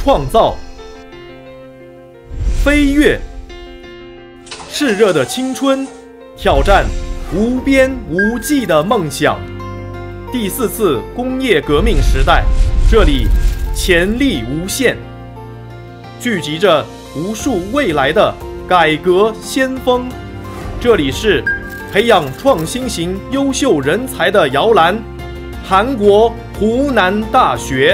创造、飞跃，炽热的青春，挑战无边无际的梦想。第4次工业革命时代，这里潜力无限，聚集着无数未来的改革先锋。这里是培养创新型优秀人才的摇篮——韩国湖南大学。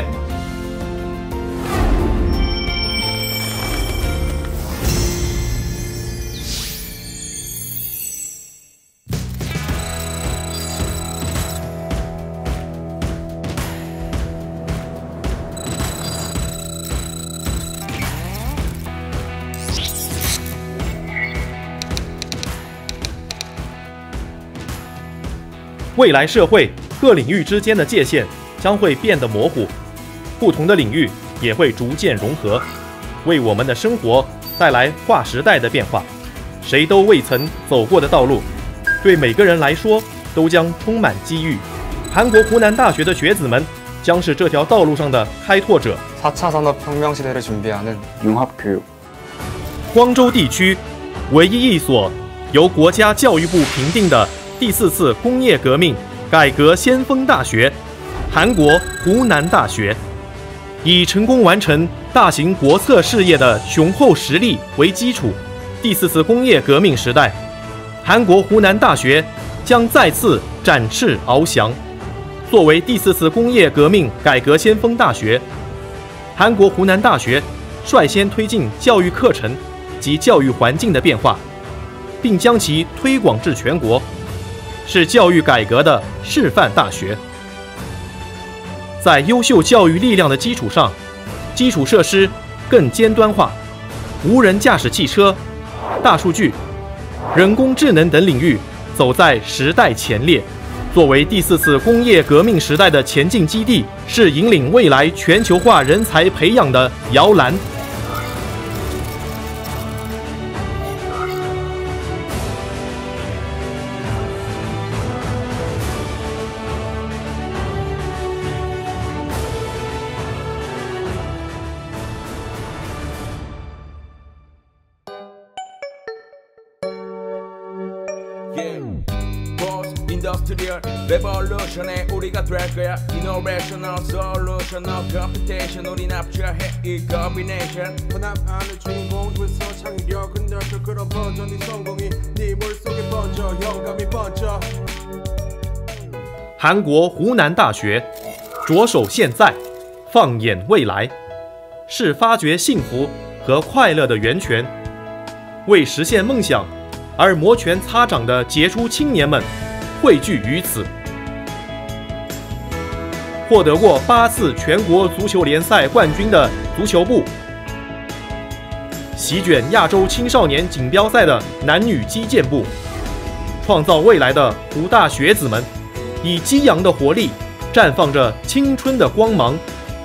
未来社会各领域之间的界限将会变得模糊，不同的领域也会逐渐融合，为我们的生活带来划时代的变化。谁都未曾走过的道路，对每个人来说都将充满机遇。韩国湖南大学的学子们将是这条道路上的开拓者。 4차 산업혁명시대를 준비하는 융합교육。 光州地区唯一一所由国家教育部评定的第4次工业革命改革先锋大学——韩国湖南大学，以成功完成大型国策事业的雄厚实力为基础，第4次工业革命时代，韩国湖南大学将再次展翅翱翔。作为第4次工业革命改革先锋大学，韩国湖南大学率先推进教育课程及教育环境的变化，并将其推广至全国，是教育改革的示范大学。在优秀教育力量的基础上，基础设施更尖端化，无人驾驶汽车、大数据、人工智能等领域走在时代前列。作为第4次工业革命时代的前进基地，是引领未来全球化人才培养的摇篮。 Industrial revolution에 우리가 될 거야. Innovational solution, no competition. 우린 합쳐해 이 combination. 혼합 안을 주인공으로서 창의력은 넓혀 그런 버전이 성공이 네 물속에 번져 영감이 번져. 韩国湖南大学，着手现在，放眼未来，是发掘幸福和快乐的源泉。为实现梦想而摩拳擦掌的杰出青年们汇聚于此。获得过8次全国足球联赛冠军的足球部，席卷亚洲青少年锦标赛的男女击剑部，创造未来的湖大学子们，以激扬的活力绽放着青春的光芒。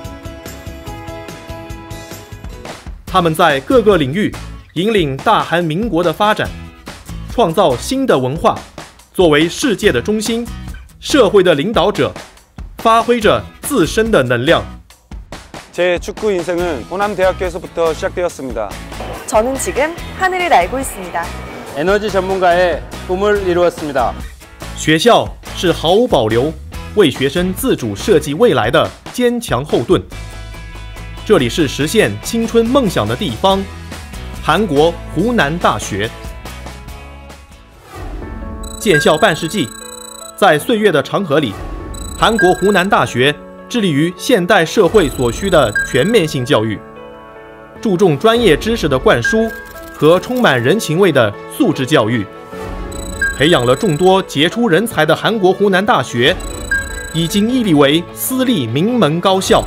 他们在各个领域引领大韩民国的发展，创造新的文化。作为世界的中心，社会的领导者，发挥着自身的能量。 제 축구 인생은 호남대학교에서부터 시작되었습니다. 저는 지금 하늘을 날고 있습니다. 에너지 전문가의 꿈을 이루었습니다. 学校是毫无保留为学生自主设计未来的坚强后盾。这里是实现青春梦想的地方——韩国湖南大学。 建校半世纪，在岁月的长河里，韩国湖南大学致力于现代社会所需的全面性教育，注重专业知识的灌输和充满人情味的素质教育，培养了众多杰出人才的韩国湖南大学，已经屹立为私立名门高校。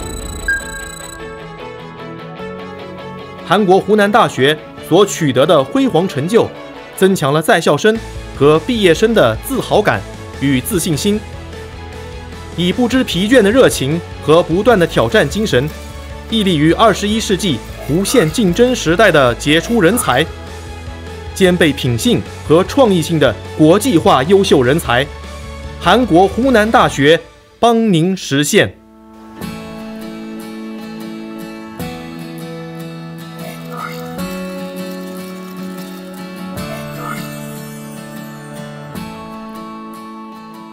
韩国湖南大学所取得的辉煌成就，增强了在校生 和毕业生的自豪感与自信心，以不知疲倦的热情和不断的挑战精神，屹立于21世纪无限竞争时代的杰出人才，兼备品性和创意性的国际化优秀人才，韩国湖南大学帮您实现。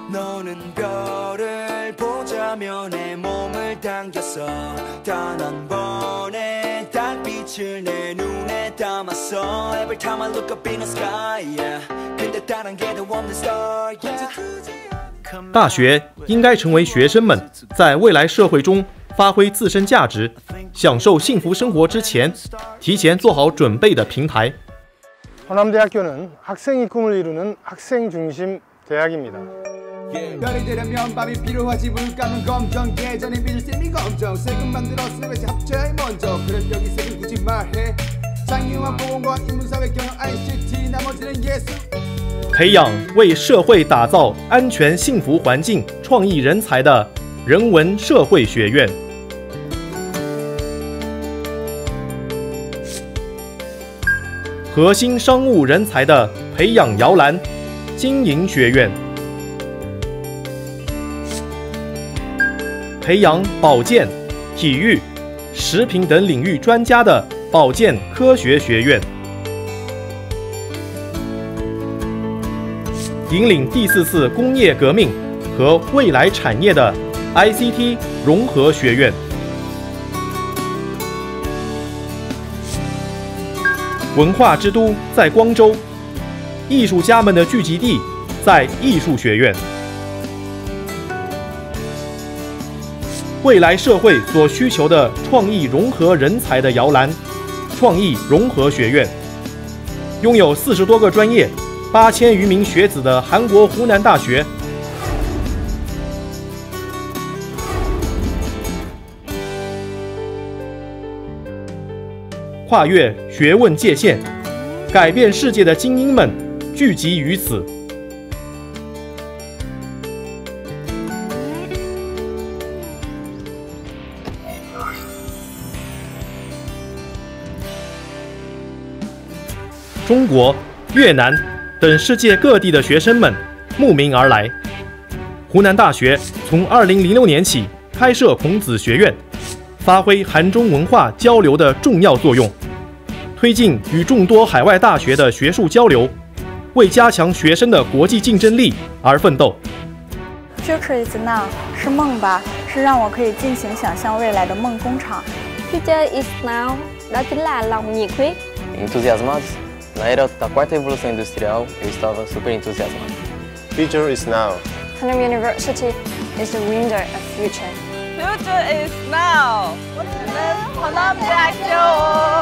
너는 별을 보자며 내 몸을 당겼어 단 한 번의 달빛을 내 눈에 담았어 Every time I look up in the sky yeah. 근데 다른 게 더 없는 star yeah. 大学应该成为学生们在未来社会中发挥自身价值、享受幸福生活之前，提前做好准备的平台。 호남대학교는 학생이 꿈을 이루는 학생 중심 대학입니다. 별이 되려면 밥이 필요하지 물가는 검정 예전에 빚을 쌤이 검정 세금 만들었으니 왜 합쳐야 해 먼저 그럼 여기 세금 굳이 말해 장유한 보건과 인문사회 경영 ICT 나머지는 예술 培养为社会打造安全幸福环境创意人才的人文社会学院。 核心商务人才的培养摇篮，经营学院；培养保健、体育、食品等领域专家的保健科学学院；引领第4次工业革命和未来产业的 ICT 融合学院。 文化之都在光州，艺术家们的聚集地在艺术学院。未来社会所需求的创意融合人才的摇篮，创意融合学院。拥有40多个专业、8000余名学子的韩国湖南大学。 跨越学问界限，改变世界的精英们聚集于此。中国、越南等世界各地的学生们慕名而来。湖南大学从2006年起开设孔子学院。 发挥韩中文化交流的重要作用，推进与众多海外大学的学术交流，为加强学生的国际竞争力而奋斗。 Future is now 是梦吧，是让我可以尽情想象未来的梦工厂。 Future is now đó chính là lòng nhiệt huyết. Entusiasmados. Na era da quarta revolução industrial, eu estava super entusiasmado. Future is now. Hanam University is the window of future. Future is now. 호남대학교.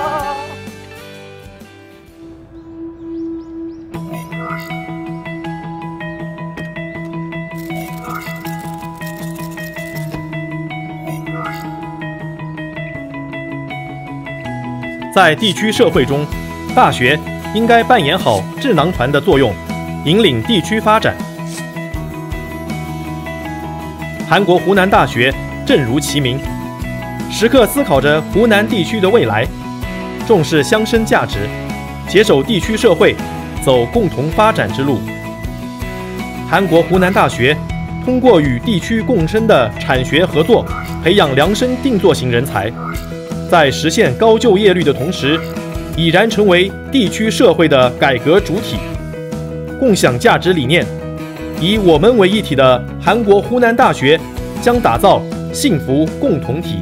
在地区社会中，大学应该扮演好智囊团的作用，引领地区发展。韩国湖南大学。 正如其名，时刻思考着湖南地区的未来，重视乡绅价值，携手地区社会，走共同发展之路。韩国湖南大学通过与地区共生的产学合作，培养量身定做型人才，在实现高就业率的同时，已然成为地区社会的改革主体。共享价值理念，以我们为一体的韩国湖南大学将打造 幸福共同体。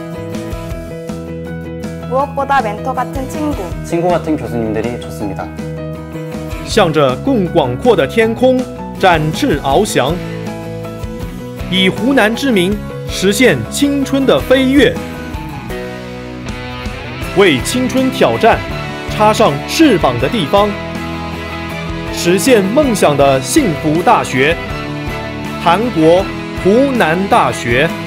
무엇보다 멘토 같은 친구. 친구 같은 교수님들이 좋습니다. 向着更广阔的天空展翅翱翔，以湖南之名实现青春的飞跃，为青春挑战插上翅膀的地方，实现梦想的幸福大学——韩国湖南大学。